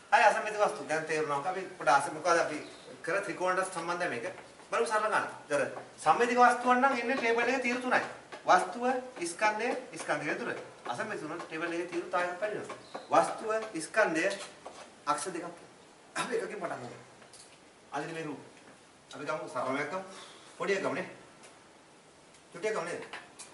හරි අසම්මිත වස්තු. දැන් තේරුණා අපි පොඩ මොකද අපි කර ත්‍රිකෝණයට සම්බන්ධයි මේක. බලමු සරල ගන්න. දර සම්මිතික වස්තුවන් නම් එන්නේ ටේබල් එකේ තීරු තුනයි. වස්තුව, ස්කන්ධය, ස්කන්ධය තුන. අසම්මිත තුන ටේබල් එකේ තීරු තායක් පැහැදිලිද? වස්තුව, ස්කන්ධය අක්ෂ දෙකක්. අපි එකකින් පටන් ගමු. අදින මේ රූප. අපි ගමු සරලයක් ගමු. පොඩි එකක් ගමු නේ. චුට්ටියක් ගමු නේද?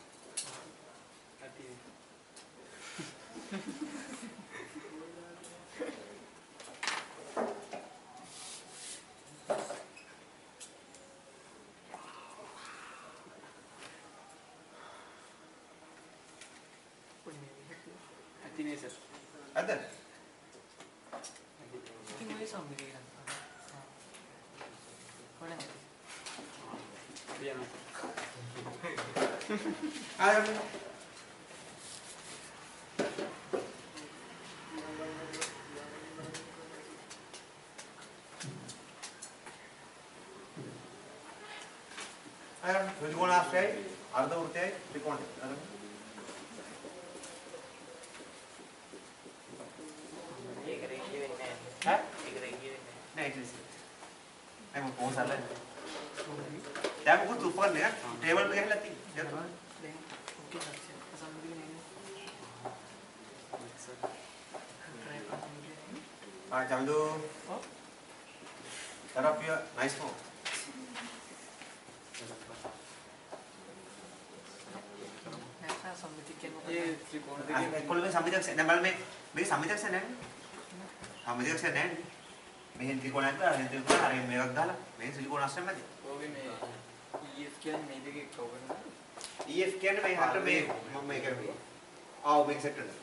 Ada? Tinggal di samping kan. Mana? Dia. Ayo. Ayo, त्रिकोण आश्रय, अर्धवृत्तीय त्रिकोण. मैं कौन सा ले? क्या मैं कुछ ऊपर ले टेबल पे क्या लेती? हाँ जल्दो. तरफ ये नाइस हो. ये त्रिकोण कौन में समिति से नंबर में मेरी समिति से नहीं समिति से नहीं मैं त्रिकोण आता है त्रिकोण अरे मेरा डाला मैं त्रिकोण आश्रम में वो भी मैं ये स्कैन नहीं देखे कवर ना ये स्कैन में यहाँ पे मैं कर भी आओ मैं सेट कर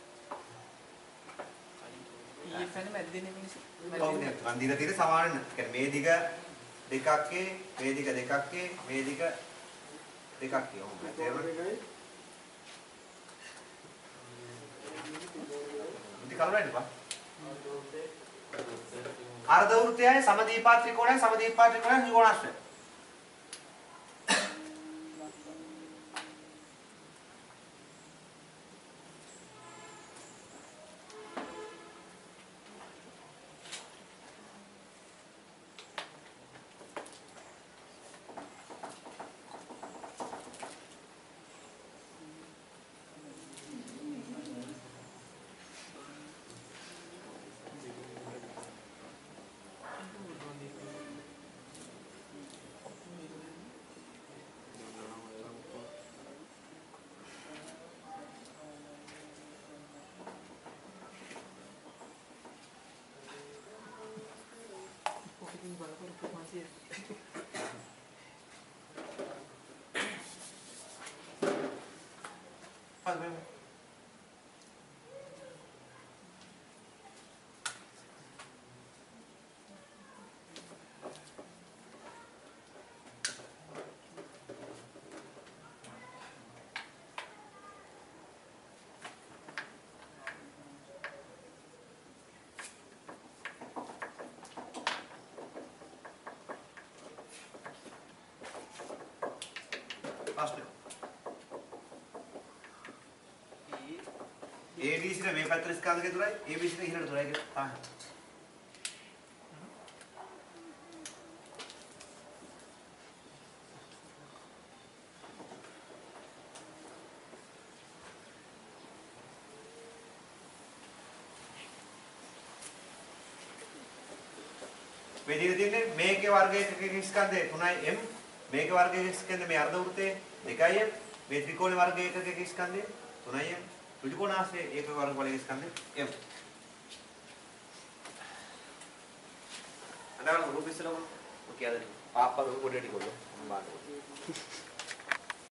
ये फैन में दिन में आओ नहीं गांधी का तीर सवाल कर मेदिका दिखाके मेदिका हो मैं तेरे दिखा रहा है ना अर्धवृत्तीय है समद्विपाद त्रिकोण है त्रिकोणाश्रय ABC रे මේ පැත්තට ස්කන්ධ එකේ දුරයි ABC නේ ඉහළට දුරයි කියලා තමයි. මේ දිග තියෙන්නේ මේකේ වර්ගයේ ස්කන්ධය 3යි M මේකේ වර්ගයේ ස්කන්ධය මේ අර්ධ වෘත්තයේ 2යි M මේ ත්‍රිකෝණේ වර්ගයේ එකකේ ස්කන්ධය 3යි M त्रिकोणाश्रय एक वर्ग वाले स्कंध m අදාළ රූප ඉස්සලම ඔය කියලා දෙන්න. පාප්පා රූප පොඩේටි කොල්ලෝ මම බලන්න.